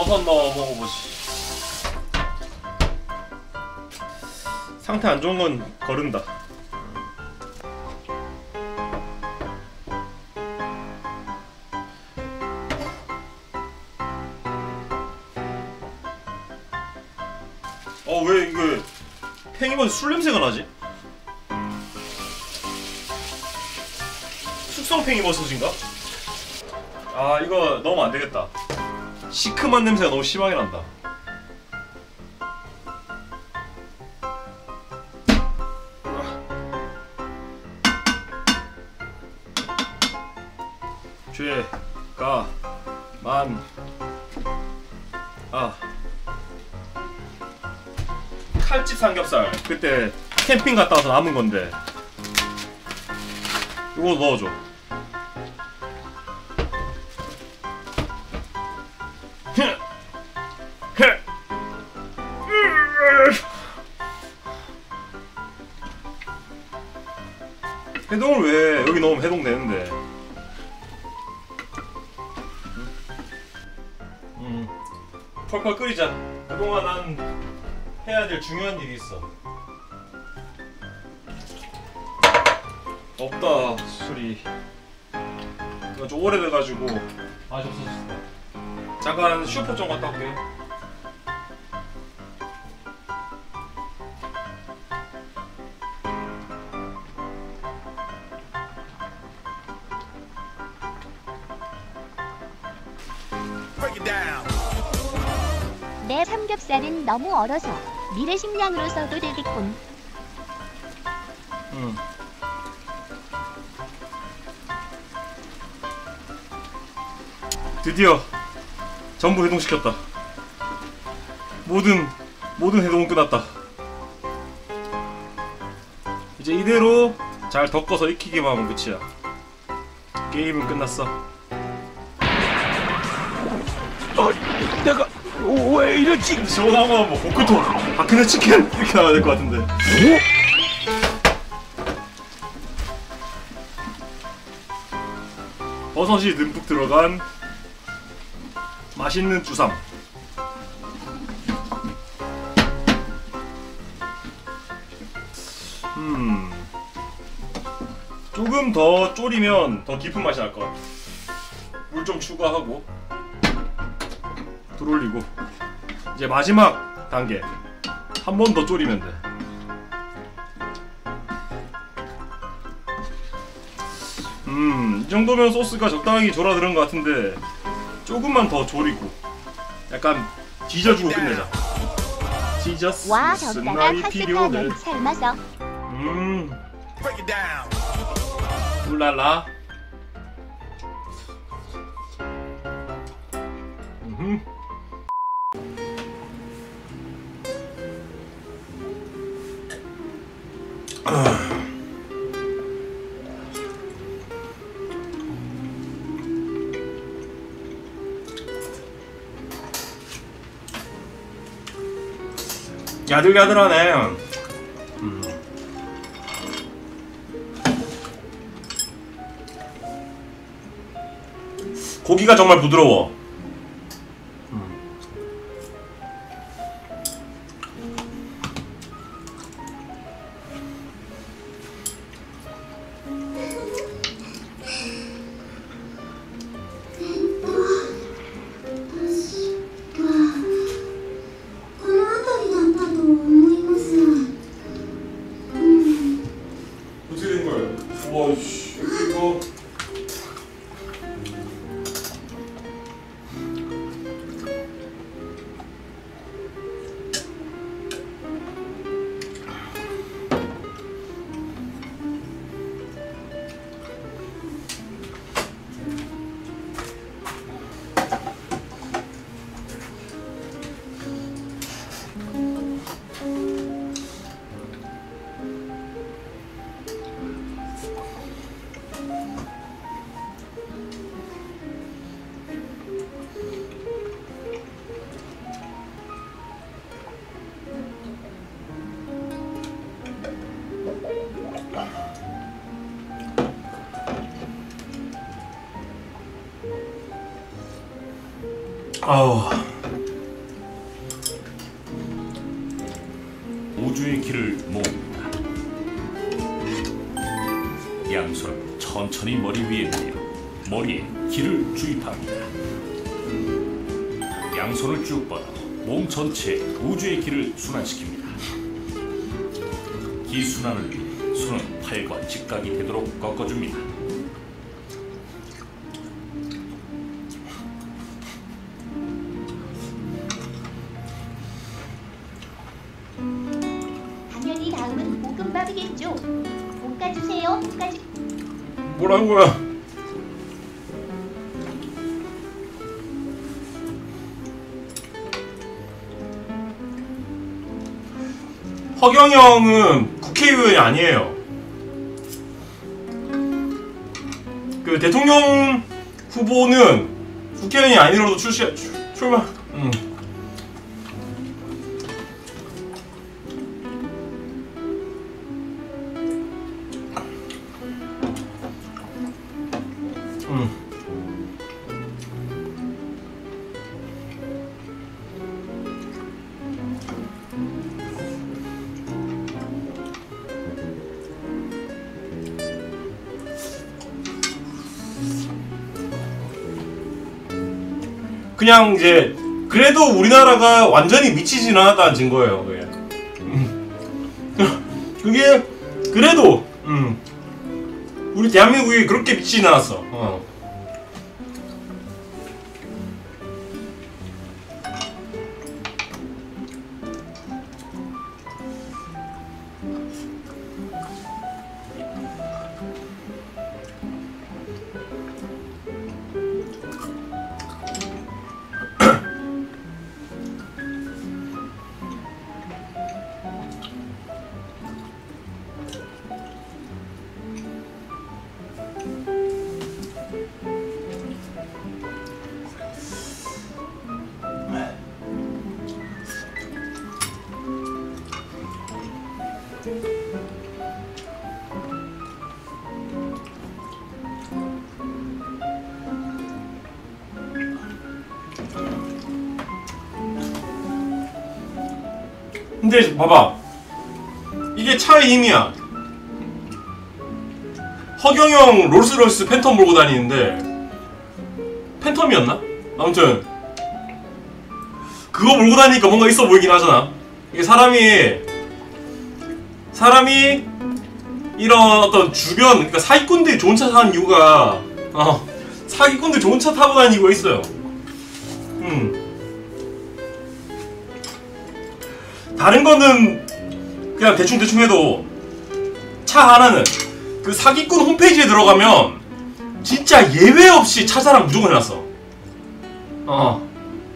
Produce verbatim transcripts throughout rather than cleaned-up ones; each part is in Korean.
버섯 넣어 먹어보지. 상태 안 좋은 건 거른다. 어, 왜 이게 팽이버섯 술 냄새가 나지? 숙성 팽이버섯인가? 아, 이거 넣으면 안 되겠다. 시큼한 냄새가 너무 심하게 난다. 죄, 가, 만, 아. 칼집 삼겹살 그때 캠핑 갔다 와서 남은 건데 이거 넣어줘. 해동을 왜 여기 넣으면 해동되는데. 음, 펄펄 끓이자. 그동안 난 해야 될 중요한 일이 있어. 없다 술이. 이거 좀 오래돼가지고 맛이 없어졌어. 잠깐 슈퍼 좀 갔다 올게. 내 삼겹살은 너무 얼어서 미래식량으로 써도 되겠군. 응. 드디어 전부 해동시켰다. 모든 모든 해동은 끝났다. 이제 이대로 잘 덮어서 익히기만 하면 끝이야. 게임은 끝났어. 어, 내가 왜 이러지? 시원하면 뭐 고크통, 바크네 치킨 이렇게 나와야 될 것 같은데. 버섯이 듬뿍 들어간 맛있는 주삼. 음, 조금 더 졸이면 더 깊은 맛이 날 것 같아. 물 좀 추가하고 불 올리고 이제 마지막 단계 한 번 더 졸이면 돼. 음, 이 정도면 소스가 적당히 졸아드는 것 같은데 조금만 더 졸이고 약간 뒤져주고 끝내자. 지저스 와, 적당한 카스타를 삶아서. 음, 울랄라. 음흠. 아. 야들야들하네. 음. 고기가 정말 부드러워. 어떻게 된 거야? 와, 씨, 이거. 아우. 기를 모읍니다. 양손은 천천히 머리 위에 대어 머리에 기를 주입합니다. 양손을 쭉 뻗어 몸 전체에 우주의 기를 순환시킵니다. 기 순환을 위해 손은 팔과 직각이 되도록 꺾어줍니다. 당연히 다음은 볶음밥이겠죠. 볶아주세요. 볶아주. 뭐라는 거야? 허경영은 국회의원이 아니에요. 그 대통령 후보는 국회의원이 아니라도 출시 출, 출마. 음. 음. 그냥 이제 그래도 우리나라가 완전히 미치진 않았다는 증거예요. 그게, 음. 그게 그래도 음. 우리 대한민국이 그렇게 미치진 않았어. 어. 근데 봐봐, 이게 차의 힘이야. 허경영 롤스로이스 팬텀 몰고 다니는데 팬텀이었나? 아무튼 그거 몰고 다니니까 뭔가 있어 보이긴 하잖아. 이게 사람이 사람이 이런 어떤 주변, 그러니까 사기꾼들이 좋은 차 타는 이유가 어 사기꾼들 좋은 차 타고 다니는 이유가 있어요. 음 다른 거는 그냥 대충대충 해도 차 하나는 그 사기꾼 홈페이지에 들어가면 진짜 예외 없이 차 자랑 무조건 해놨어. 어.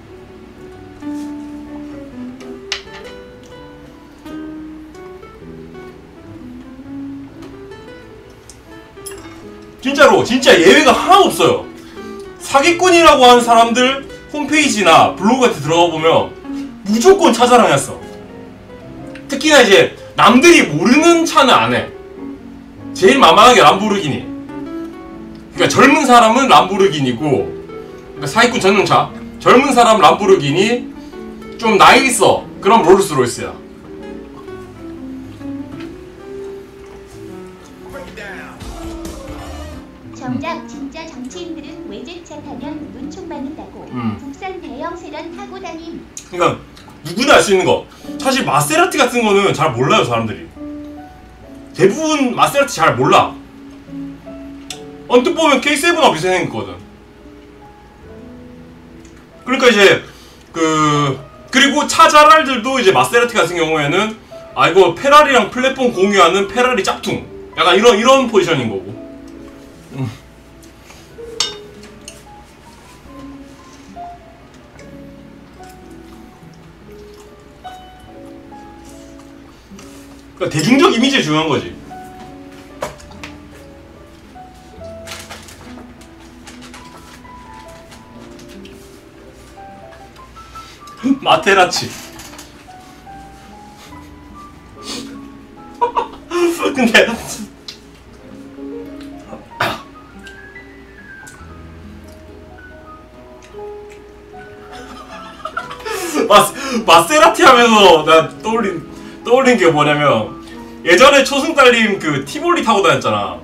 진짜로 진짜 예외가 하나도 없어요. 사기꾼이라고 하는 사람들 홈페이지나 블로그 같은 데 들어가 보면 무조건 차 자랑했어. 특히나 이제 남들이 모르는 차는 안 해. 제일 만만하게 람보르기니. 그러니까 젊은 사람은 람보르기니고, 그러니까 사기꾼 전용차. 젊은 사람 람보르기니, 좀 나이 있어. 그럼 롤스로이스야. 정작 진짜 정치인들은 외제차 타면 눈총 맞는다고. 음. 국산 대형 세단 타고 다님. 그러니까 누구나 알 수 있는 거. 사실 마세라티 같은 거는 잘 몰라요, 사람들이. 대부분 마세라티 잘 몰라. 언뜻 보면 케이 세븐하고 비슷하게 생겼거든. 그러니까 이제 그 그리고 차 자랄들도 이제 마세라티 같은 경우에는 아 이거 페라리랑 플랫폼 공유하는 페라리 짝퉁. 약간 이런 이런 포지션인 거고. 음. 그러니까 대중적 이미지가 중요한 거지. 마테라치. 근데 마스, 마세라티 하면서 나 떠올린 떠올린 게 뭐냐면 예전에 초승달님 그 티볼리 타고 다녔잖아.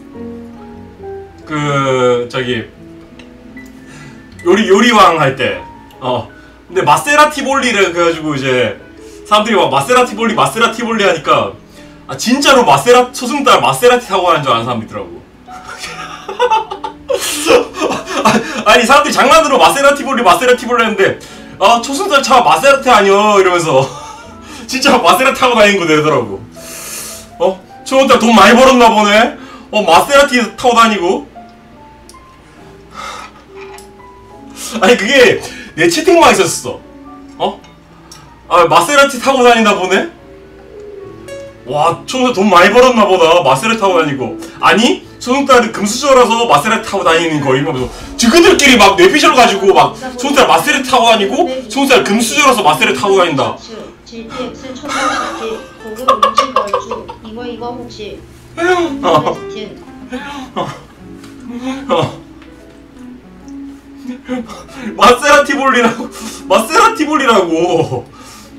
그 저기 요리 요리왕 할 때. 어. 근데 마세라티볼리를 그래가지고 이제 사람들이 막 마세라티볼리 마세라티볼리 하니까 아 진짜로 마세라 초승달 마세라티 타고 가는 줄 아는 사람도 있더라고. 아니 사람들이 장난으로 마세라티볼리 마세라티볼리 했는데 아 초승달 차 마세라티 아니여 이러면서 진짜 마세라티 타고 다니는 거 되더라고. 어? 초승달 돈 많이 벌었나 보네. 어 마세라티 타고 다니고. 아니 그게 내 채팅방에 있었어. 어? 아 마세라티 타고 다닌다 보네? 와 초승달 돈 많이 벌었나 보다. 마세라티 타고 다니고. 아니 초승달은 금수저라서 마세라티 타고 다니는 거임 하면서 지그들끼리 막 뇌피셜 가지고 막 초승달 마세라티 타고 다니고 초승달 금수저라서 마세라티 타고 다닌다. 지티엑스 초등학생 고급 음식 얼추 이거 이거 혹시 어. 어. 마세라티볼리라고 마세라티볼리라고.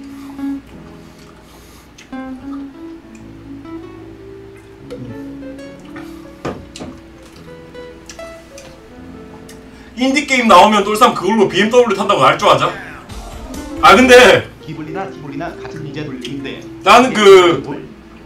인디게임 나오면 똘삼 그걸로 비엠더블유 탄다고 날 줄 아자? 아 근데 기블리나 티볼리나 같은 이제 돌리인데 나는 그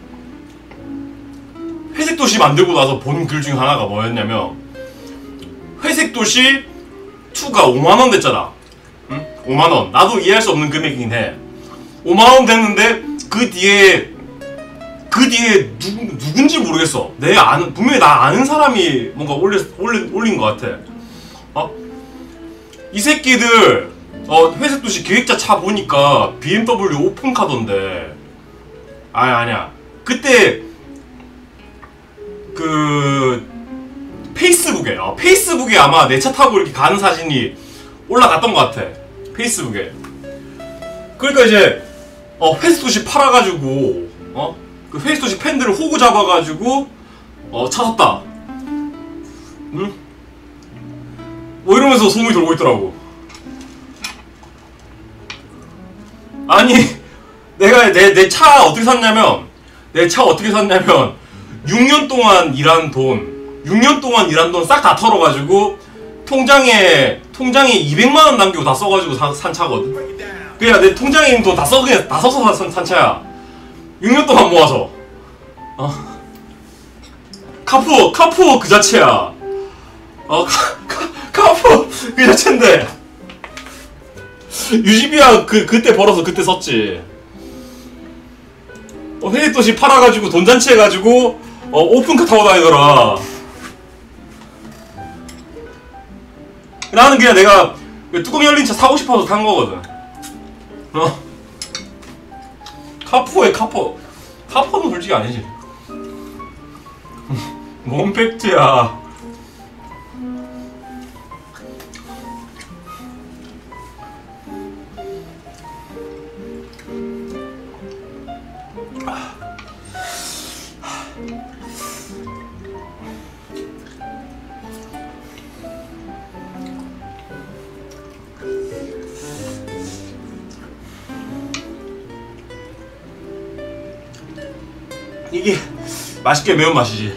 회색도시 만들고 나서 본 글 중에 하나가 뭐였냐면 회색도시 이가 오만원 됐잖아. 응? 오만원. 나도 이해할 수 없는 금액이긴 해. 오만원 됐는데 그 뒤에 그 뒤에 누, 누군지 모르겠어. 내 아는 분명히 나 아는 사람이 뭔가 올려, 올린, 올린 것 같아. 어? 이 새끼들 어 회색도시 기획자 차 보니까 비엠더블유 오픈카던데. 아니 아니야. 그때 그 페이스북에 어, 페이스북에 아마 내 차 타고 이렇게 가는 사진이 올라갔던 것 같아. 페이스북에. 그러니까 이제 어 회색도시 팔아가지고 어 그 회색도시 팬들을 호구 잡아가지고 어 찾았다. 응? 뭐 이러면서 소문이 돌고 있더라고. 아니 내가 내 내 차 어떻게 샀냐면 내 차 어떻게 샀냐면 육 년 동안 일한 돈 육 년 동안 일한 돈 싹 다 털어가지고 통장에 통장에 이백만 원 남기고 다 써가지고 사, 산 차거든. 그냥 내 통장에 있는 돈 다 써 그냥 다 써서 산, 산 차야. 육 년 동안 모아서. 어. 카푸 카푸 그 자체야. 어 카, 카, 카푸 그 자체인데 유지비야 그 그때 벌어서 그때 썼지. 어, 회색도시 팔아가지고 돈잔치 해가지고 어 오픈카 타고 다니더라. 나는 그냥 내가 뚜껑 열린 차 사고 싶어서 탄 거거든. 어? 카푸에 카푸 카푸는 솔직히 아니지. 뭔 팩트야. 이게 맛있게 매운 맛이지.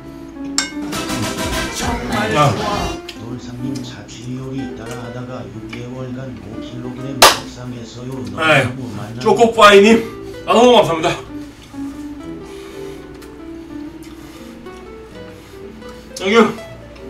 야. 돌상님 자취 요리 따라하다가 육 개월간 오 킬로그램 적상했어요. 너무 만나. 쪼꼬파이님, 아 너무 감사합니다. 여기.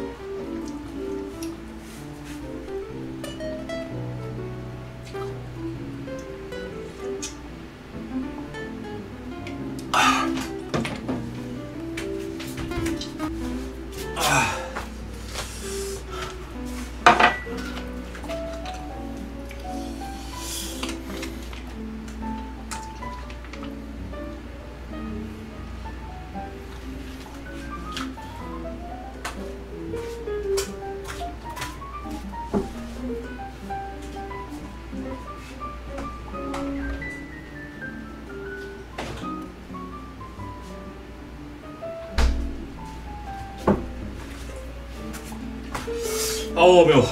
아우 매워.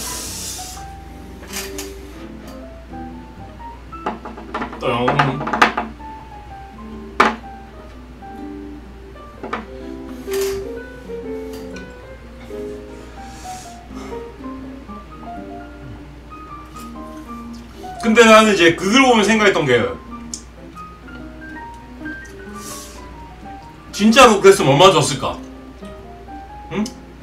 똥. 근데 나는 이제 그걸 보면 생각했던 게 진짜로 그랬으면 얼마나 좋았을까? 응?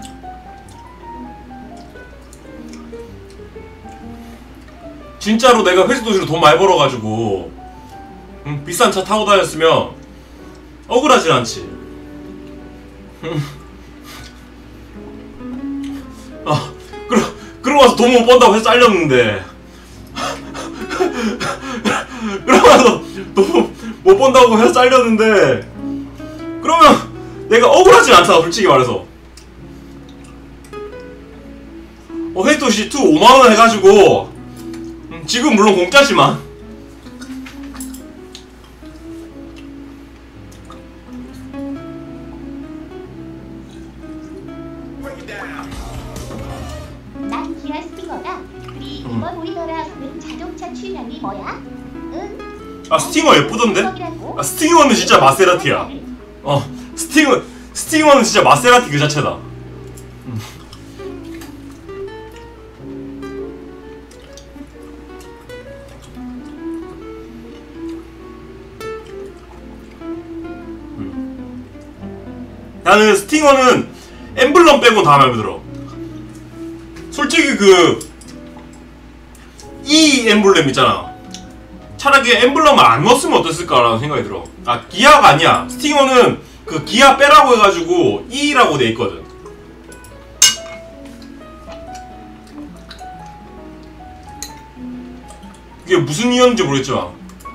진짜로 내가 회수도시로 돈 많이 벌어가지고 응? 비싼 차 타고 다녔으면 억울하진 않지. 응? 아, 그러, 그러고 와서 돈 못 번다고 해서 잘렸는데 그러고 와서 돈 못 번다고 해서 잘렸는데 그러면 내가 억울하진 않잖아, 솔직히 말해서. 어, 회수도시 투 오만원 해가지고 음, 지금 물론 공짜지만 난 기아 스팅어다. 우리 음. 이번 우리나라 는 자동차 취향이 뭐야? 응? 아, 스팅어 예쁘던데? 아, 스팅어는 진짜 마세라티야. 어, 스팅어, 스팅어는 진짜 마세라티 그 자체다. 음. 음. 나는 스팅어는 엠블럼 빼고 다 마음에 들어. 솔직히 그 이 엠블렘 있잖아. 차라리 엠블럼을 안 넣었으면 어땠을까라는 생각이 들어. 아, 기아가 아니야. 스팅어는 그 기아 빼라고 해가지고 E라고 돼 있거든. 그게 무슨 이유인지 모르겠지만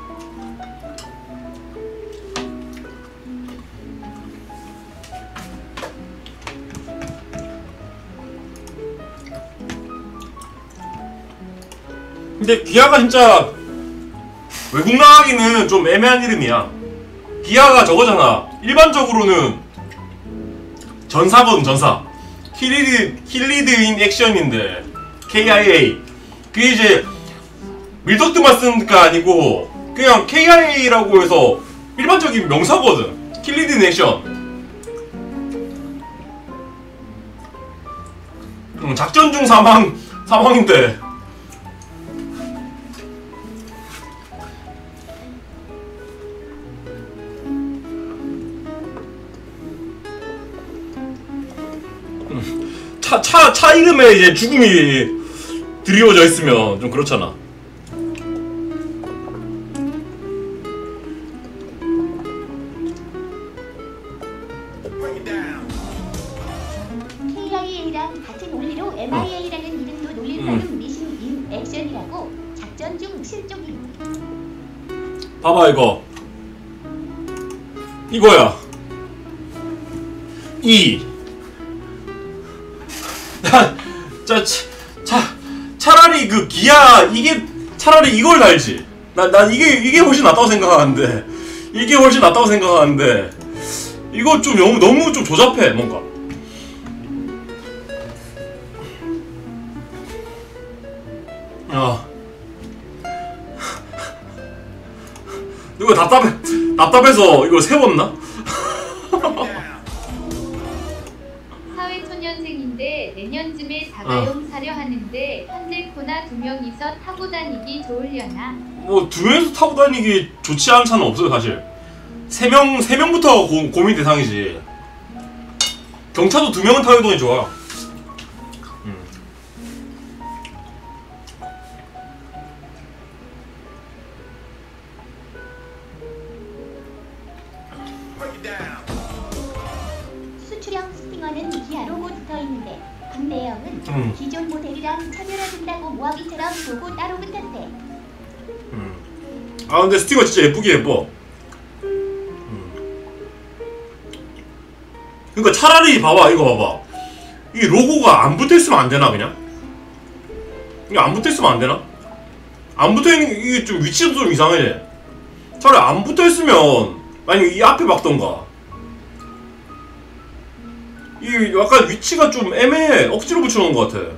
근데 기아가 진짜 외국 나가기는 좀 애매한 이름이야. 기아가 저거잖아. 일반적으로는 전사거든, 전사. 킬리드, 킬리드 인 액션인데 케이아이에이. 그게 이제 밀덕트만 쓰니까 아니고 그냥 케이아이에이라고 해서 일반적인 명사거든. 킬리드 인 액션. 음, 작전 중 사망, 사망인데 차, 차, 차 이름에 이제 죽음이 드리워져 있으면 좀 그렇잖아. 케이아이에이랑 같은 논리로 엠아이에이라는 이름도 놀릴 만큼 미신 인 액션이라고. 작전 중 실종이. 봐봐 이거 이거야. 이 자, 자, 차, 차라리 그 기아 이게 차라리 이걸 달지. 난, 난 이게 이게 훨씬 낫다고 생각하는데 이게 훨씬 낫다고 생각하는데 이거 좀 너무 너무 좀 조잡해 뭔가. 아, 이거 답답해 답답해서 이거 세웠나? 사회초년생인데 내년쯤에 자가용 사려 하는데 현대 코나 두 명이서 타고 다니기 좋으려나? 뭐 두 명이서 타고 다니기 좋지 않은 차는 없어요 사실. 세 명, 세 명부터 고, 고민 대상이지. 경차도 두 명은 타고 다니기 좋아. 음. 수출형 스팅어는 기아로 붙어있는데 국내형은 음. 기존 모델이랑 차별화된다고 모하기처럼 보고 따로 붙었대. 음. 아 근데 스티커 진짜 예쁘게 예뻐. 음. 그러니까 차라리 봐봐 이거 봐봐. 이 로고가 안 붙어있으면 안 되나 그냥? 이게 안 붙어있으면 안 되나? 안 붙어있는 게 이게 좀 위치도 좀 이상해. 차라리 안 붙어있으면 아니 이 앞에 박던가. 이 약간 위치가 좀 애매해. 억지로 붙여놓은 것 같아.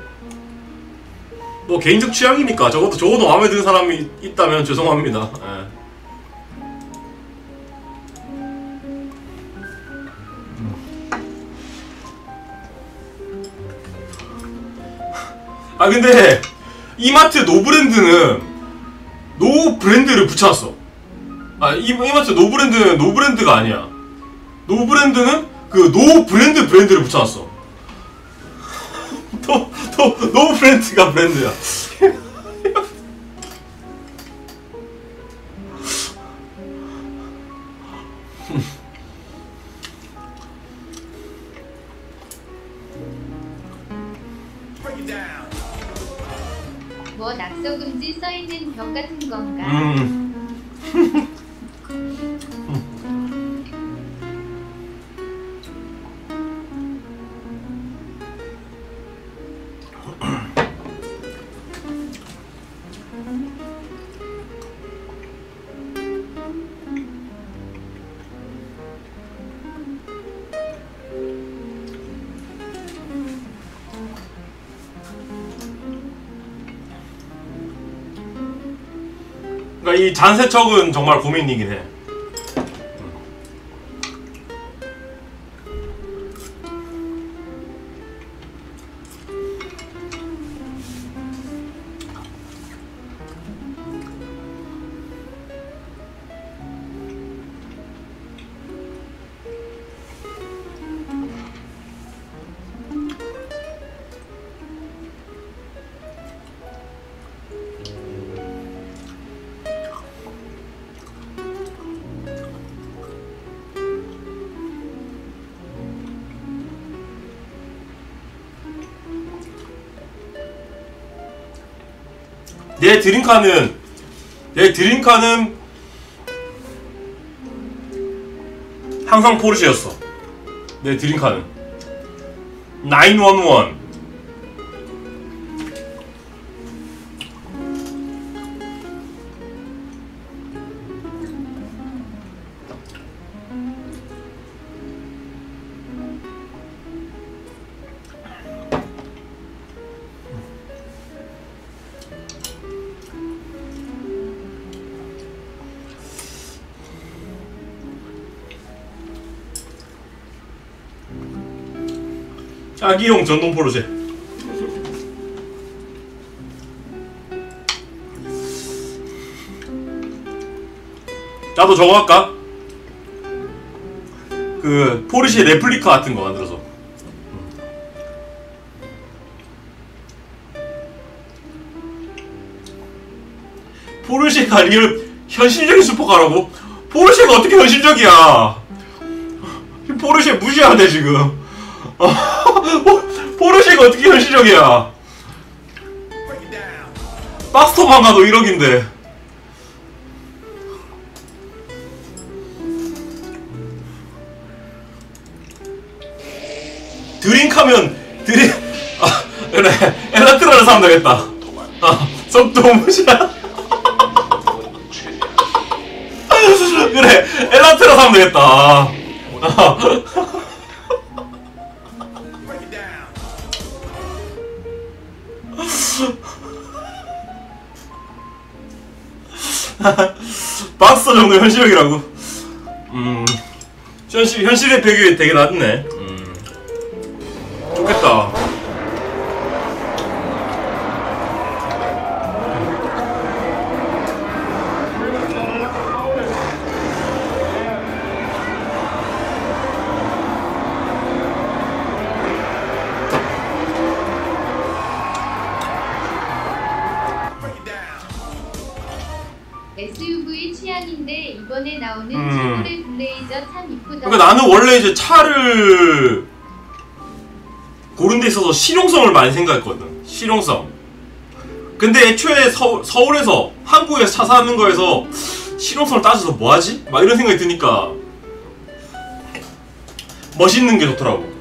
뭐 개인적 취향이니까 적어도 적어도 마음에 드는 사람이 있다면 죄송합니다. 예. 아 근데 이마트 노브랜드는 노 브랜드를 붙여놨어. 아 이, 이마트 노브랜드는 노브랜드가 아니야. 노브랜드는 그 노 브랜드 브랜드를 붙여놨어. 노, 노, 노 브랜드가 브랜드야. 뭐 낙서금지 써있는 벽 같은 건가? 음. 그러니까 이 잔세척은 정말 고민이긴 해. 내 드림카는 내 드림카는 항상 포르쉐였어. 내 드림카는 나인일일. 아기용 전동 포르쉐. 나도 저거 할까? 그 포르쉐 레플리카 같은 거 만들어서. 포르쉐가 리얼 현실적인 슈퍼카라고? 포르쉐가 어떻게 현실적이야? 포르쉐 무시해야 돼 지금. 포르쉐가 어떻게 현실적이야? 박스톱만 가도 일억인데. 드링크하면 드링 아 그래 엘라트라를 사면 되겠다. 아 속도 무시야. 그래 엘라트라 사면 되겠다. 아. 박스 정도 현실적이라고. 음, 현실 현실의 배경이 되게 낮네. 음, 좋겠다. 에스유브이 취향인데 이번에 나오는 음. 쉐보레 블레이저 참 이쁘다. 그러니까 나는 원래 이제 차를 고른 데 있어서 실용성을 많이 생각했거든. 실용성. 근데 애초에 서, 서울에서 한국에서 차 사는 거에서 실용성을 따져서 뭐하지? 막 이런 생각이 드니까 멋있는 게 좋더라고.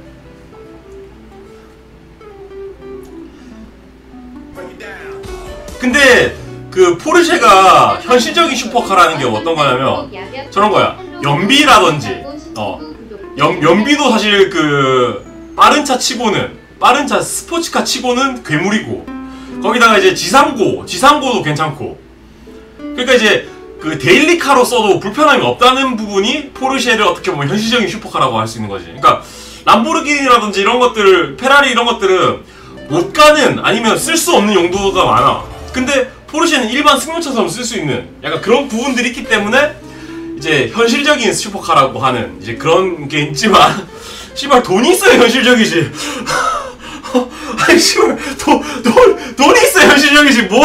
근데 그 포르쉐가 현실적인 슈퍼카라는 게 어떤 거냐면 저런 거야. 연비라든지 어 연, 연비도 사실 그 빠른 차 치고는 빠른 차 스포츠카 치고는 괴물이고 거기다가 이제 지상고 지상고도 괜찮고 그러니까 이제 그 데일리카로 써도 불편함이 없다는 부분이 포르쉐를 어떻게 보면 현실적인 슈퍼카라고 할 수 있는 거지. 그러니까 람보르기니라든지 이런 것들 페라리 이런 것들은 못 가는 아니면 쓸 수 없는 용도가 많아. 근데 포르쉐는 일반 승용차처럼 쓸 수 있는 약간 그런 부분들이 있기 때문에 이제 현실적인 슈퍼카라고 하는 이제 그런 게 있지만 씨발 돈이 있어야 현실적이지. 아니 씨발 돈, 돈, 돈이 있어야 현실적이지 뭐.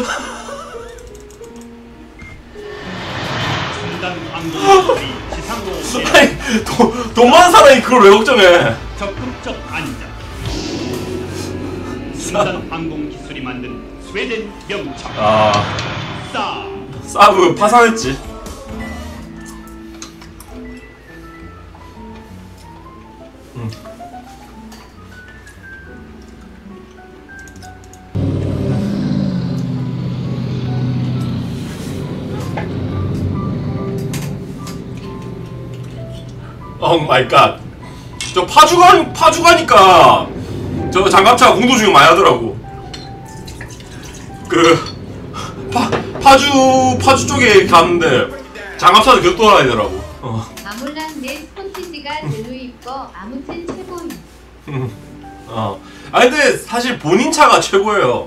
아니 돈, 돈 많은 사람이 그걸 왜 걱정해. 적극적 안전. 첨단 항공 기술이 만든 스웨덴 명차. 아 싸. 사브 파산했지. 음. 오 마이 갓. 저 파주가 파주가니까 저 장갑차 공도 중용 많이 하더라고. 그 파, 파주 파주 쪽에 갔는데 장갑차도 계속 돌아다니더라고. 어. 아몰랑 내 스폰티지가 제로 이뻐. 아무튼 최고임. 음. 어. 아 근데 사실 본인 차가 최고예요.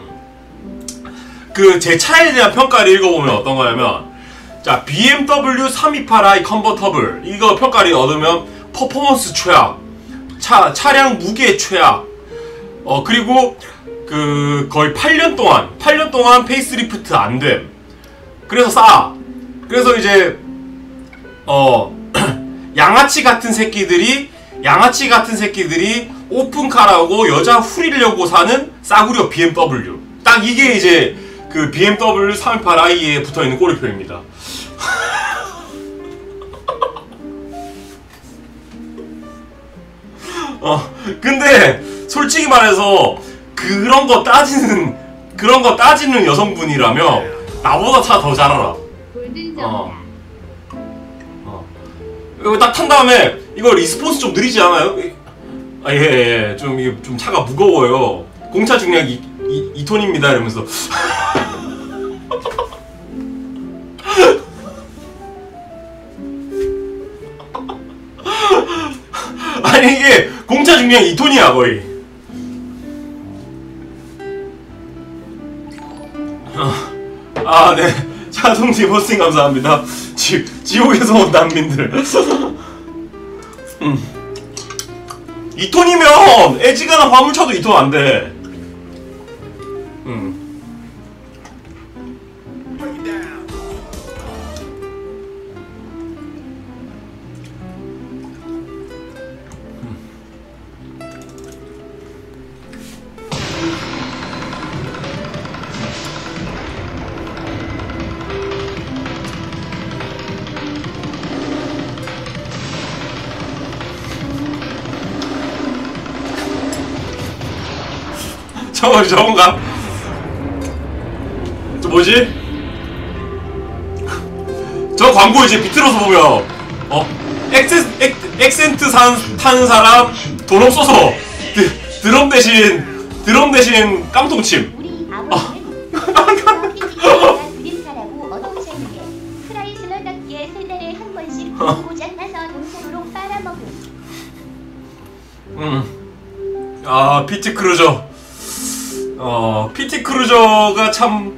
음. 그 제 차에 대한 평가를 읽어보면 어떤 거냐면, 자 비엠더블유 삼이팔 아이 컨버터블 이거 평가를 얻으면 퍼포먼스 최악, 차 차량 무게 최악, 어 그리고 그 거의 팔 년 동안 팔 년 동안 페이스리프트 안 됨. 그래서 싸. 그래서 이제 어 양아치 같은 새끼들이 양아치 같은 새끼들이 오픈카라고 여자 후리려고 사는 싸구려 비엠더블유. 딱 이게 이제 그 비엠더블유 삼이팔 아이에 붙어있는 꼬리표입니다. 어 근데 솔직히 말해서 그런 거 따지는 그런 거 따지는 여성분이라면 나보다 차 더 잘 알아. 골든점. 어. 어. 이거 딱 탄 다음에 이거 리스폰스 좀 느리지 않아요? 아, 예, 예. 좀, 이게 좀 차가 무거워요. 공차 중량 이, 이, 이 톤입니다. 이러면서. 아니, 이게 공차 중량 이 톤이야, 거의. 아, 네. 자동 디버스팅 감사합니다. 지, 지옥에서 온 난민들. 음. 이 톤이면 애지간한 화물차도 이 톤 안 돼. 음. 저거 저건가? 저 뭐지? 저 광고 이제 비틀어서 보면 어 엑센, 엑, 엑센트 산, 타는 사람 돈 없어서 드, 드럼 대신 드럼 대신 깡통침. 우리 아버지는 피지가 드림카라고 얻어오셨는데 크라이슬러답게 세 달에 한 번씩 고장나서 동생으로 빨아먹음. 음. 아 피티 크루저. 어 피티 크루저가 참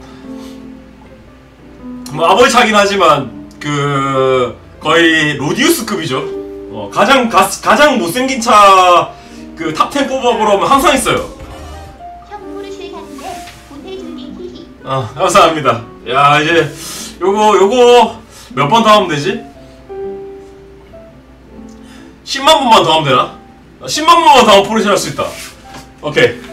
뭐 아버지 차긴 하지만 그 거의 로디우스급이죠. 어 가장 가, 가장 못생긴 차 그 탑 텐 뽑아보라면 항상 있어요. 형 포르쉐 샀는데 보태줄게 히히. 아 감사합니다. 야 이제 요거 요거 몇 번 더 하면 되지? 십만 번만 더 하면 되나? 십만 번만 더 하면 포르쉐 할 수 있다. 오케이.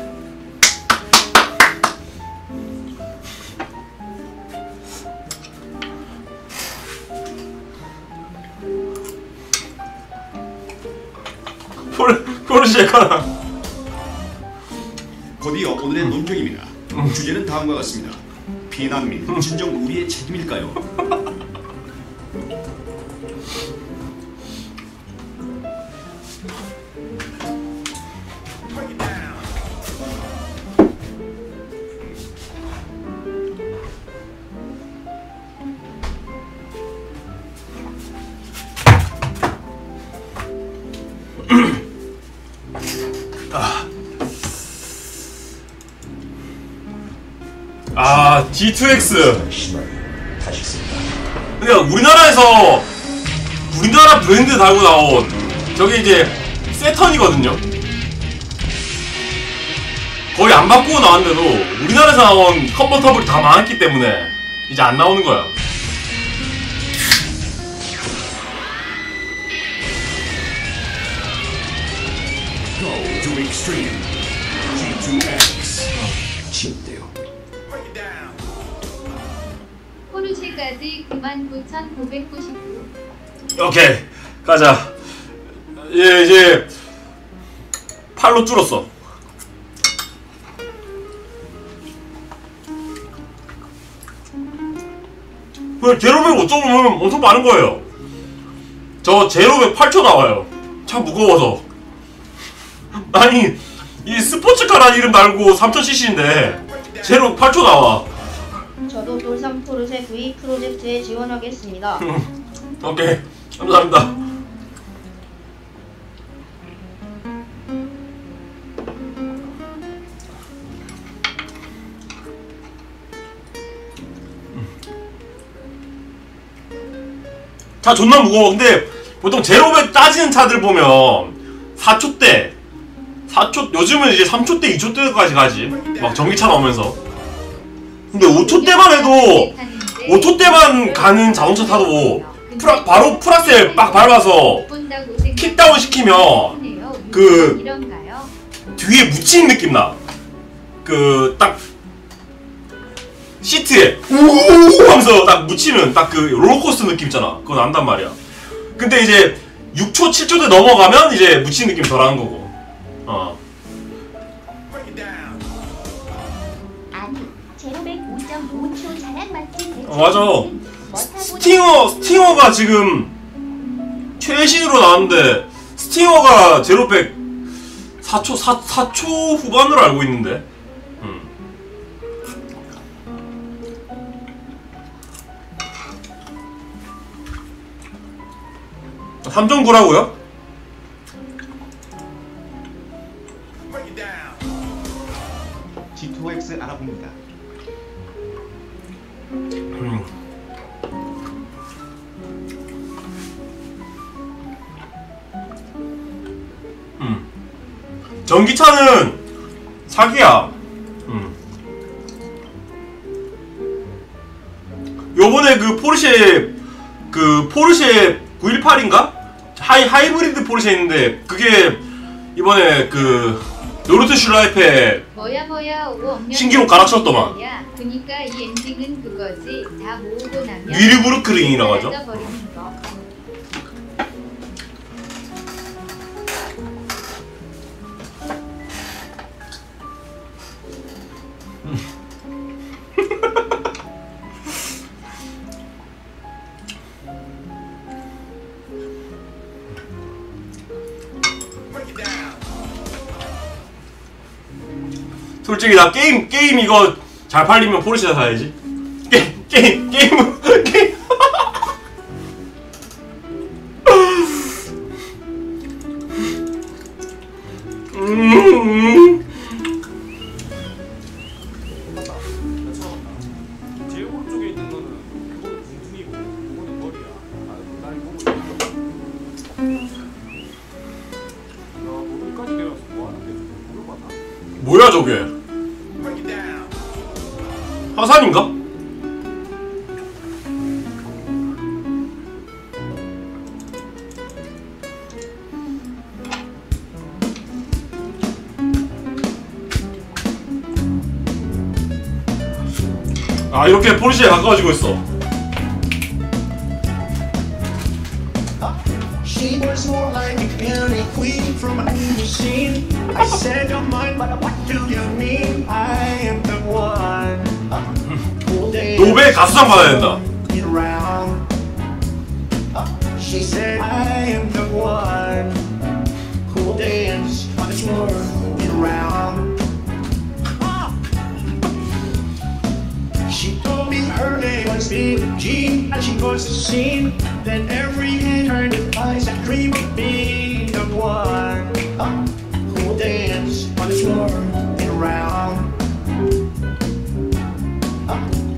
포르쉐 가나. 곧이어 오늘의 논평입니다. 주제는 다음과 같습니다. 피난민 진정 우리의 책임일까요? 지 투 엑스. 근데 우리나라에서 우리나라 브랜드 달고 나온 저게 이제 세턴이거든요. 거의 안 바꾸고 나왔는데도 우리나라에서 나온 컨버터블이 다 많았기 때문에 이제 안 나오는 거야. Go to extreme. 지 투 엑스. 침대요. 포르쉐까지 구만 구천구백구십구. 오케이 가자. 예, 이제 팔로 줄었어. 그 제로백 어쩌면 엄청 많은 거예요. 저 제로백 팔 초 나와요. 참 무거워서. 아니 이 스포츠카라는 이름 달고 삼천 씨씨인데 제로 팔 초 나와. 저도 돌산 포르쉐 구입 프로젝트에 지원하겠습니다. 오케이 감사합니다. 차 존나 무거워. 근데 보통 제로백 따지는 차들 보면 사 초대 사 초 요즘은 이제 삼 초대 이 초대까지 가지. 막 전기차 나오면서. 근데 오 초대만 해도 오 초대만 가는 자동차 타도 프라, 바로 프라셀 빡 밟아서 킥다운 시키면 그 뒤에 묻히는 느낌 나. 그 딱 시트에 우우우 하면서 딱 묻히는 딱 그 롤러코스터 느낌 있잖아. 그거 난단 말이야. 근데 이제 육 초, 칠 초대 넘어가면 이제 묻히는 느낌 덜 하는 거고. 어. 아니, 제로백 오 점 오 초 자랑 맛집. 어, 맞아. 스팅어, 스팅어가 지금 최신으로 나왔는데 스팅어가 제로백 사 초, 사, 사 초 후반으로 알고 있는데. 음. 삼 점 구라고요? 지 투 엑스 알아봅니다. 음. 음. 전기차는 사기야. 음. 요번에 그 포르쉐 그 포르쉐 구백십팔인가? 하이 하이브리드 포르쉐 있는데 그게 이번에 그 노르트 슐라이프에 뭐야 뭐야 오 억년 신기록 갈아쳤더만. 그니까 이 엔딩은 그거지. 다 모으고 나면 뉘르부르크링이라고 하죠. 버리는 거. 솔직히 나 게임 게임 이거 잘 팔리면 포르쉐 사야지. 게, 게임 게임 게임. 음. 제일 오른쪽에 있는 거는 그거는 궁둥이고 그거는 머리야. 아, 날 보고 있어. 야, 모르까지 내려왔어. 뭐 하는데? 물어봤나? 뭐야 저게? 화산인가? 아 이렇게 포르쉐에 가까워지고 있어. She was more like a beauty queen from a movie scene. I said you're mine, but what do you mean? I am the one. 노벨 가수상 받아야 된다. She said I am the one who'll dance on the floor around. She told me her name was Billie Jean, and she was the scene. Then every head turned to eyes and dream of being the one who'll dance on the floor around.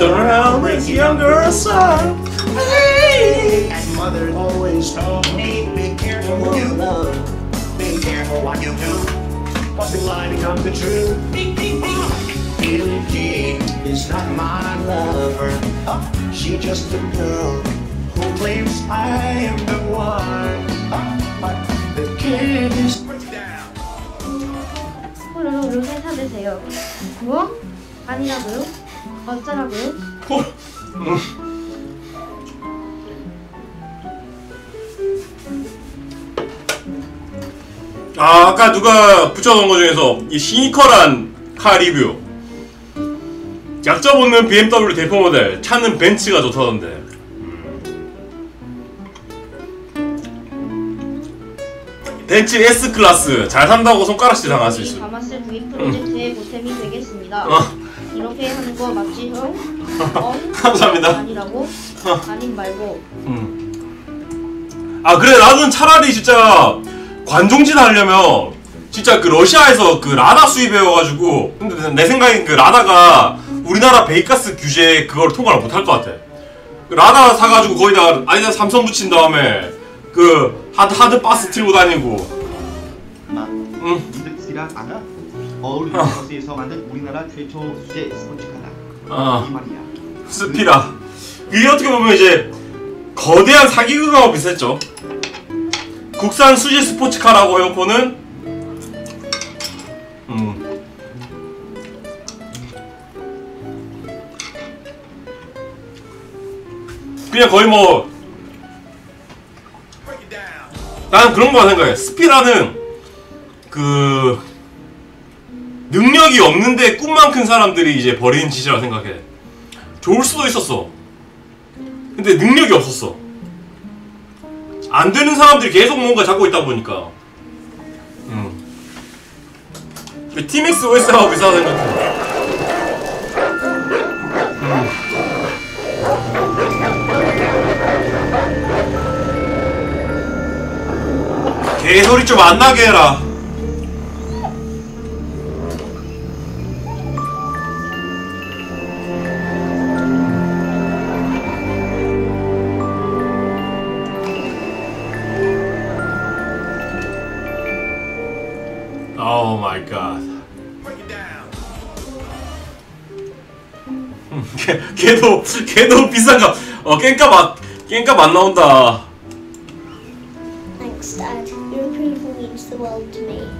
Turn around with younger son. And mother always told me, be careful what you love, be careful what you do, cause the lie becomes the truth. Billie Jean is not my lover, she's just a girl who claims I am the one, but the kid is... 호로로 루세 사드세요. 뭐? 아니라고요? 어쩌라고요? 아, 아까 누가 붙여놓은 것 중에서 이 시니컬한 카 리뷰. 약점 없는 비엠더블유 대표 모델, 차는 벤츠가 좋다던데. 벤츠 S클래스 잘 산다고 손가락질 당할 수 있어. 가마스 V 프로젝트의 보탬이 되겠습니다. 어. 이렇게 하는 거 맞지 형? 어? 감사합니다. 아니라고? 어. 아님 말고. 음. 아 그래 나는 차라리 진짜 관종짓 하려면 진짜 그 러시아에서 그 라다 수입해와가지고 근데 내 생각엔 그 라다가 우리나라 배기가스 규제 그걸 통과를 못할 것 같아. 그 라다 사가지고 거기다가 아니다 삼성 붙인 다음에 그 하드 하드 바스 들고 다니고. 마, 응. 인덱스랑 아나 어울리는 버스에서 만든 우리나라 최초 수제 스포츠카다. 아. 이 말이야. 스피라. 이게 어떻게 보면 이제 거대한 사기극하고 비슷했죠. 국산 수제 스포츠카라고 해놓고는 음. 그냥 거의 뭐 나는 그런 거 생각해. 스피라는 그 능력이 없는데 꿈만 큰 사람들이 이제 버리는 짓이라고 생각해. 좋을 수도 있었어. 근데 능력이 없었어. 안 되는 사람들이 계속 뭔가 잡고 있다 보니까. 음. 티맥스 오에스하고 비슷하다 생각해. 음. 개소리 좀 안 나게 해라. Oh my god. 걔, 걔도 걔도 비싼 값. 어 깽값 안 깽값 안 나온다. Thanks, Dad. Your approval means the world to me.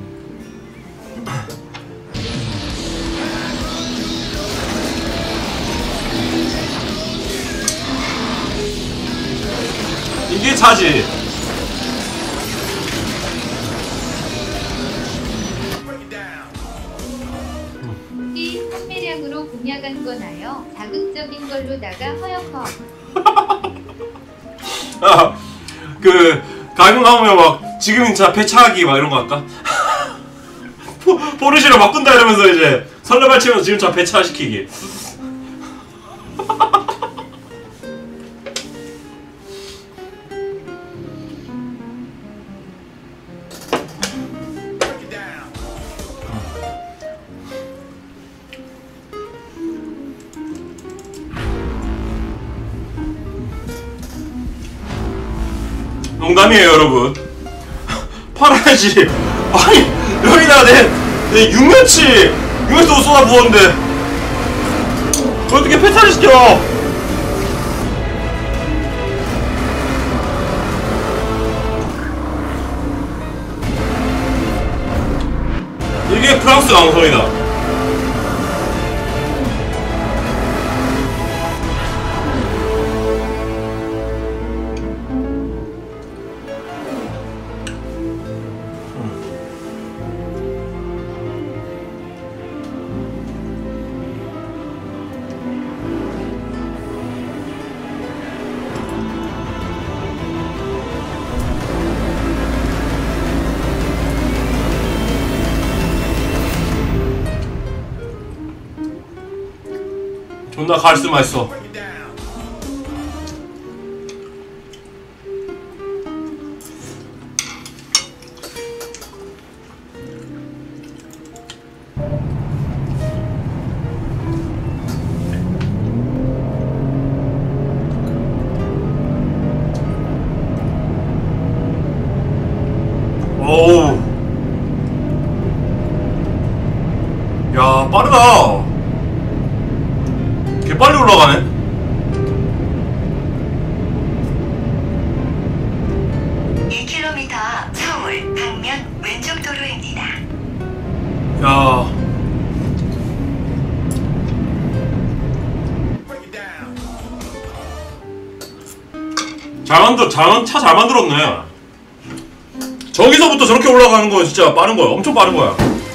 이게 차지. 이 판매량으로 공약한 거나요? 자극적인 걸로다가 허여커. 아, 그 가격 나오면 막 지금 차 배차하기 막 이런 거 할까? 포, 포르쉐를 바꾼다 이러면서 이제 설레발 치면서 지금 차 배차 시키기. 농담이에요 여러분. 팔아야지. 아니 여기다가 내, 내 육 년치 육 년치 도 쏟아 부었는데 어떻게 폐차를 시켜. 이게 프랑스 방송이다. 존나 카리스마 있어. 도로입니다. 야. 잘 만들, 잘, 차 잘 만들었네. 저기서부터 저렇게 올라가는 거 진짜 빠른 거야. 엄청 빠른 거야.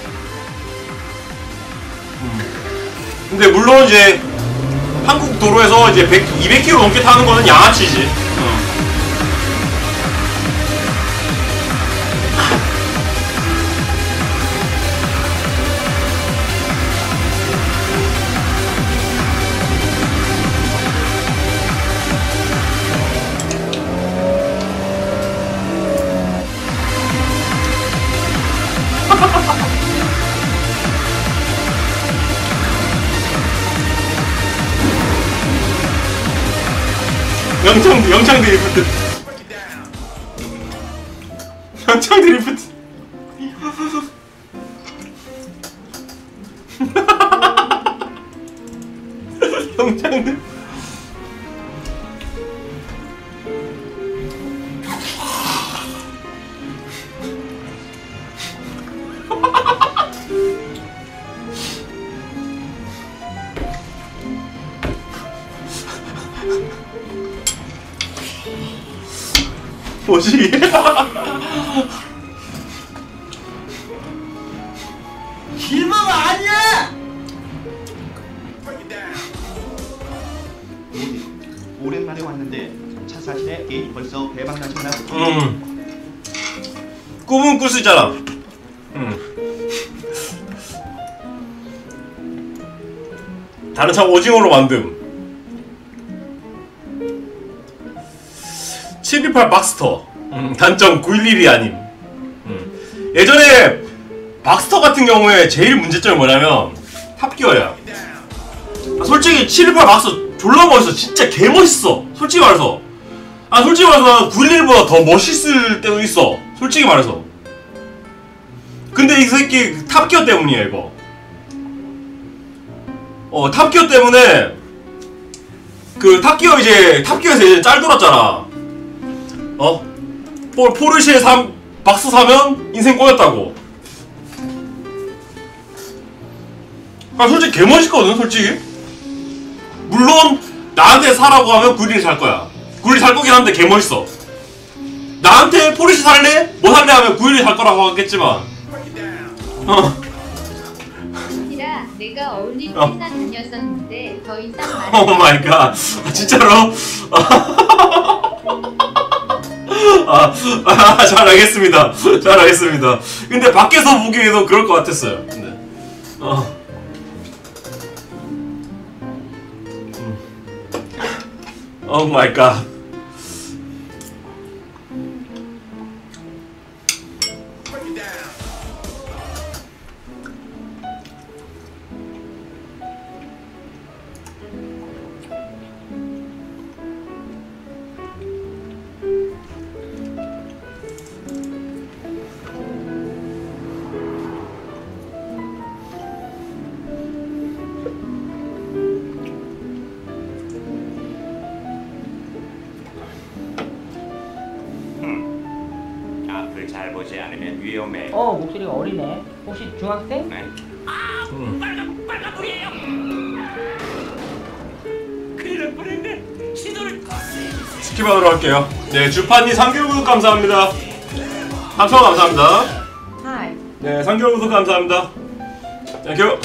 음. 근데 물론 이제 한국 도로에서 이제 백, 이백 킬로미터 넘게 타는 거는 양아치지. 어. 영창, 영창 드리프트. 영창 드리프트. 영창 드리프트. 뭐지 이게? 길막 아니야! 오랜만에 왔는데 차 사시네. 게임 벌써 대박 나셨나? 음. 꿈은 꿀 수 있잖아. 음. 다른 차 오징어로 만듦. 칠이팔 박스터. 음, 단점 구일일이 아님. 음. 예전에 박스터 같은 경우에 제일 문제점이 뭐냐면 탑기어야. 아, 솔직히 칠이팔 박스터 졸라 멋있어. 진짜 개 멋있어. 솔직히 말해서. 아 솔직히 말해서 구일일보다 더 멋있을 때도 있어. 솔직히 말해서. 근데 이 새끼 탑기어 때문이야 이거. 어 탑기어 때문에 그 탑기어 이제 탑기어에서 이제 짤 돌았잖아. 어? 포, 포르쉐 삼, 박스 사면 인생 꼬였다고. 아 솔직히 개멋있거든 솔직히. 물론 나한테 사라고 하면 구일일 살 거야. 구일일 살 거긴 한데 개멋있어. 나한테 포르쉐 살래? 뭐 살래 하면 구일일 살 거라고 하겠지만 어. 이라 내가 어울린 어. 회사 다녔었는데 더 이상 말 오 마이 갓. 아, 진짜로? 아, 아, 잘 알겠습니다. 잘 알겠습니다. 근데 밖에서 보기에도 그럴 것 같았어요. 네. 어. 오 마이 갓. 앞을 잘 보지 않으면 위험해. 어, 목소리가 어리네. 혹시 중학생? 네. 아, 음. 빨간, 빨간 불이에요! 큰일 날 뻔했네. 시도를 스킵하도록 할게요. 네, 주판님 삼 개월 구독 감사합니다. 삼천 원 감사합니다. 하이. 네, 삼 개월 구독 감사합니다. 땡큐.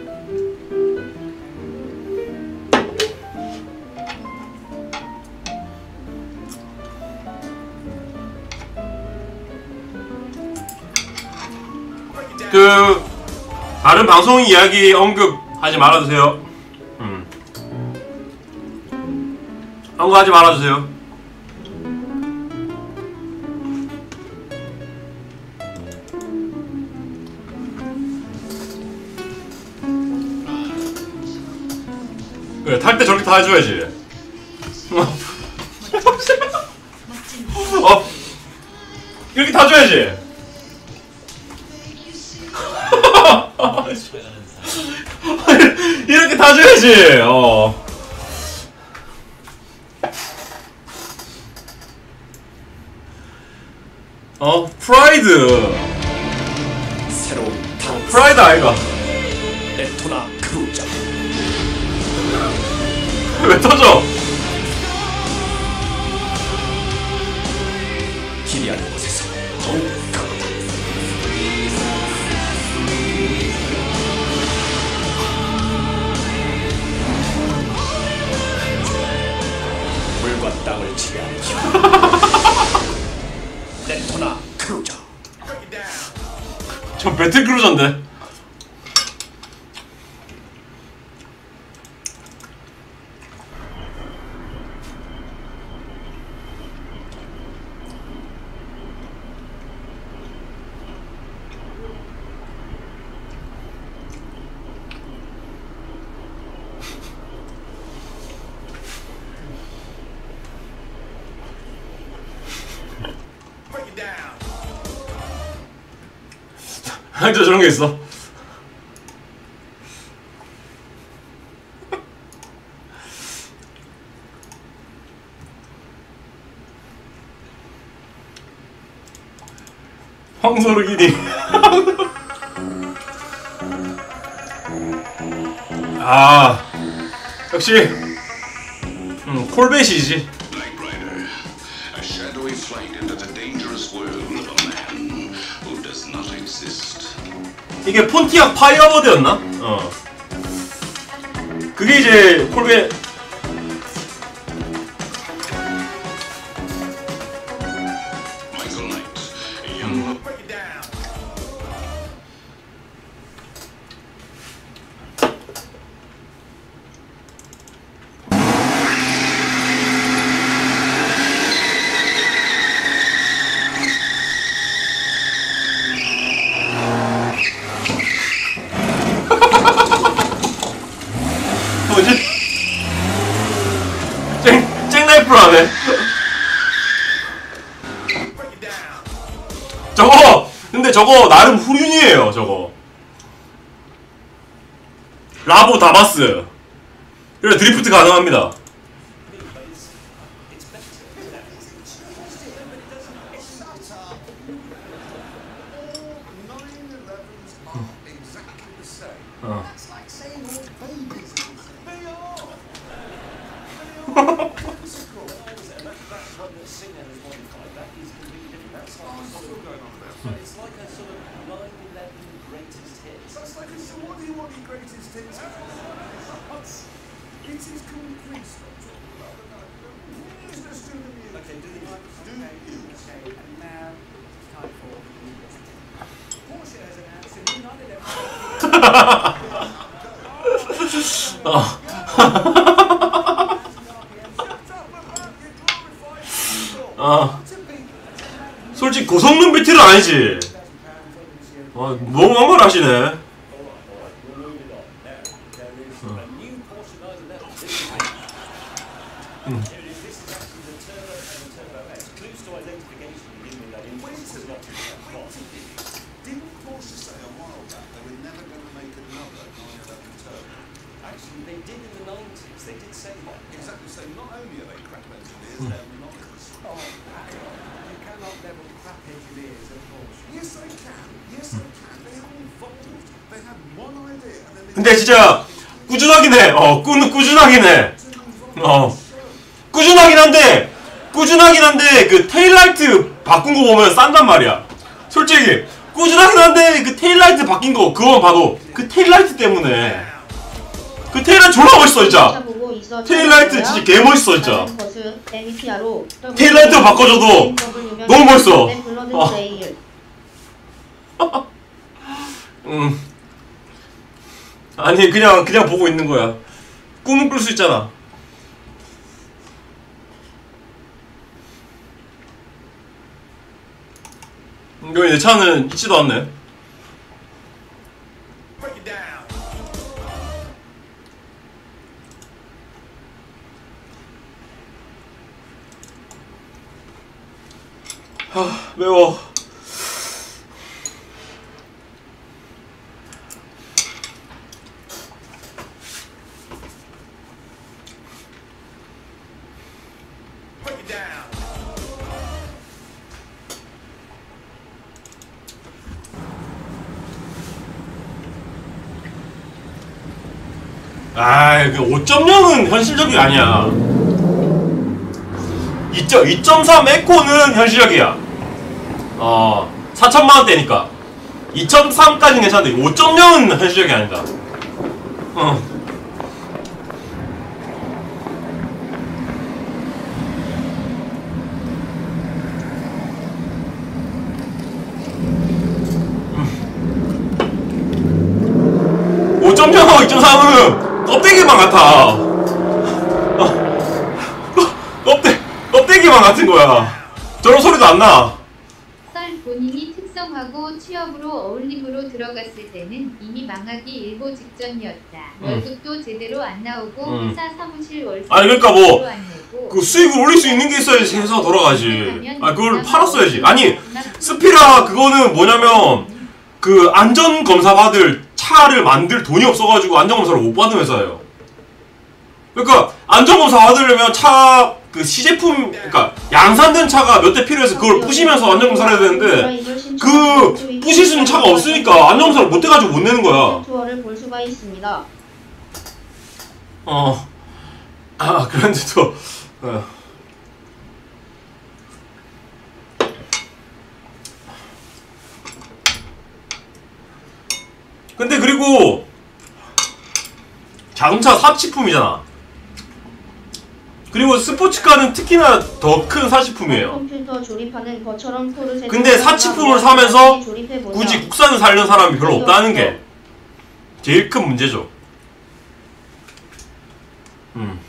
그 다른 방송 이야기 언급하지 말아주세요. 음. 언급하지 말아주세요. 그래, 탈 때 저렇게 다 해줘야지. 어, 이렇게 타줘야지. 이렇게 타줘야지. 어. 어, 프라이드. 프라이드 아이가. 레토나 크루저. 왜 터져? 기리하는 곳에서 더욱 강하다. 물과 땅을 지배하는 힘. 레토나 크루저. 저 배틀 크루저인데. 저 저런 게 있어. 황소르기니. 아, 역시 음, 콜벳이지. A shadowy flight into the dangerous world of a man who does not exist. 이게 폰티악 파이어버드였나? 어. 그게 이제 콜벳. Michael Knight, a young break it down. 뭐지? 쨍, 쨍라이프로 하네. 저거! 근데 저거 나름 후륜이에요, 저거. 라보 다바스. 그래, 드리프트 가능합니다. 어. 어. 아, 솔직히 고성능 비트는 아니지. 아, 너무 한걸 하시네. 음. 근데 진짜 꾸준하긴 해. 어, 꾸, 꾸준하긴 해. 어, 꾸준하긴 한데, 꾸준하긴 한데 그 테일라이트 바꾼 거 보면 싼단 말이야. 솔직히 꾸준하긴 한데 그 테일라이트 바뀐 거 그거만 봐도 그 테일라이트 때문에. 그 테일라이트 졸라 멋있어 진짜. 테일라이트 진짜 개 멋있어 진짜. 테일라이트 바꿔줘도 너무 멋있어. 어. 음. 아니 그냥 그냥 보고 있는 거야. 꿈은 꿀 수 있잖아. 이거 내 차는 있지도 않네. 하, 매워. 아이, 그 오 점 영은 현실적이 아니야. 이 점 삼 에코는 현실적이야. 어, 사천만 원대니까. 이 점 삼까지는 괜찮은데 오 점 영은 현실적이 아니다. 어. 오 점 영하고 이 점 삼은 껍데기만 같아. 어. 껍데, 껍데기만 같은 거야. 저런 소리도 안 나. 썰 본인이 특성하고 취업으로 어울림으로 들어갔을 때는 이미 망하기 일보 직전이었다. 음. 월급도 제대로 안 나오고 음. 회사 사무실 월세 아니 그러니까 뭐 제대로 안 내고 그 수익을 올릴 수 있는 게 있어야지 회사가 돌아가지. 아 그걸 팔았어야지. 아니 스피라 그거는 뭐냐면 그 안전검사 받을 차를 만들 돈이 없어가지고 안전검사를 못 받은 회사예요. 그러니까 안전검사 받으려면 차 그 시제품 그러니까 양산된 차가 몇 대 필요해서 그걸 부시면서 안전검사를 해야 되는데 그 부실 수 있는 차가 없으니까 안전검사를 못 해가지고 못 내는 거야. 투어를 볼 수가 있습니다. 어. 아 그런데 또 어. 근데 그리고 자동차 사치품이잖아. 그리고 스포츠카는 특히나 더 큰 사치품이에요. 컴퓨터 조립하는 것처럼 포르쉐 근데 사치품을 사면서 굳이 국산을 사려는 사람이 별로 없다는 게 제일 큰 문제죠. 음.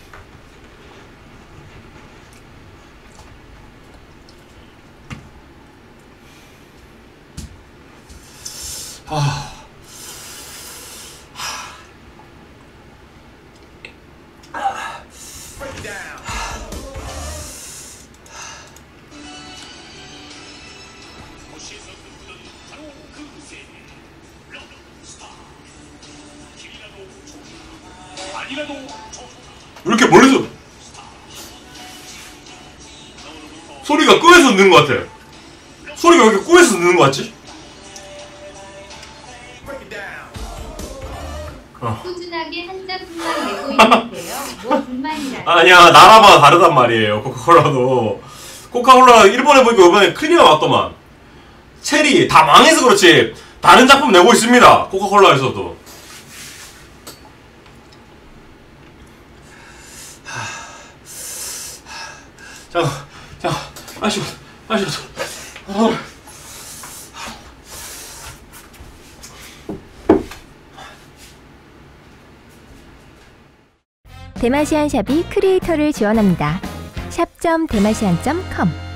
아. 왜 이렇게 멀리서 소리가 끄에서 듣는 것 같아. 소리가 왜 이렇게 끄에서 듣는 것 같지? 어. 꾸준하게 한 작품만 내고 있는데요. 뭐 불만이라. 아니야 나라마다 다르단 말이에요. 코카콜라도 코카콜라 일본에 보니까 이번에 큰일 났더만. 체리 다 망해서 그렇지 다른 작품 내고 있습니다. 코카콜라에서도. 잠깐, 잠깐, 아쉬워, 아쉬워. 어. 대마시안 샵이 크리에이터를 지원합니다. 샵 점 대마시안 점 컴